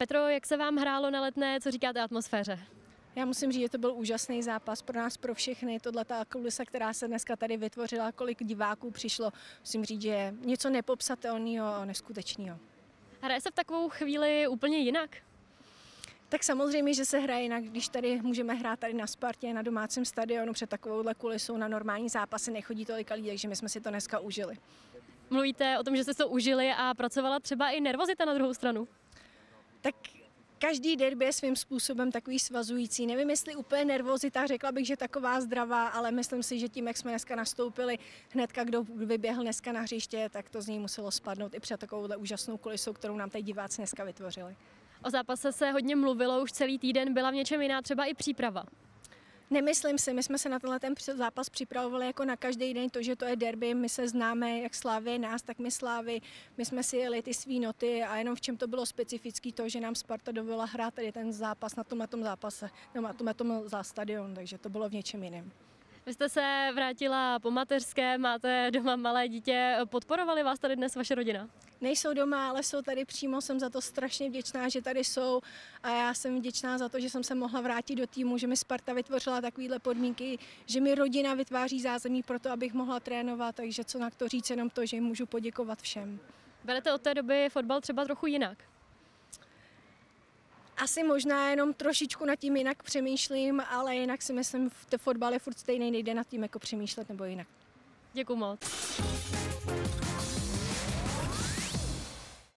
Petro, jak se vám hrálo na Letné, co říkáte atmosféře? Já musím říct, že to byl úžasný zápas pro nás, pro všechny. Tohle ta kulisa, která se dneska tady vytvořila, kolik diváků přišlo, musím říct, že je něco nepopsatelného a neskutečného. Hraje se v takovou chvíli úplně jinak? Tak samozřejmě, že se hraje jinak, když tady můžeme hrát tady na Spartě, na domácím stadionu, před takovouhle kulisou na normální zápasy nechodí tolika lidí, takže my jsme si to dneska užili. Mluvíte o tom, že jste to užili a pracovala třeba i nervozita na druhou stranu? Tak každý derby je svým způsobem takový svazující. Nevím, jestli úplně nervozita, řekla bych, že taková zdravá, ale myslím si, že tím, jak jsme dneska nastoupili, hnedka kdo vyběhl dneska na hřiště, tak to z něj muselo spadnout i před takovouhle úžasnou kulisou, kterou nám tady diváci dneska vytvořili. O zápase se hodně mluvilo už celý týden, byla v něčem jiná třeba i příprava? Nemyslím si, my jsme se na tenhle ten zápas připravovali jako na každý den, to, že to je derby, my se známe, jak Slávy nás, tak my Slávy, my jsme si jeli ty svý noty a jenom v čem to bylo specifický to, že nám Sparta dovolila hrát tady ten zápas na tomhletom zápase, na tomhletom za stadion, takže to bylo v něčem jiném. Vy jste se vrátila po mateřské, máte doma malé dítě, podporovali vás tady dnes vaše rodina? Nejsou doma, ale jsou tady přímo, jsem za to strašně vděčná, že tady jsou a já jsem vděčná za to, že jsem se mohla vrátit do týmu, že mi Sparta vytvořila takovéhle podmínky, že mi rodina vytváří zázemí pro to, abych mohla trénovat, takže co na to říct, jenom to, že jim můžu poděkovat všem. Berete od té doby fotbal třeba trochu jinak? Asi možná jenom trošičku nad tím jinak přemýšlím, ale jinak si myslím, že fotbal je furt stejný, nejde nad tím jako přemýšlet nebo jinak. Děkuju moc.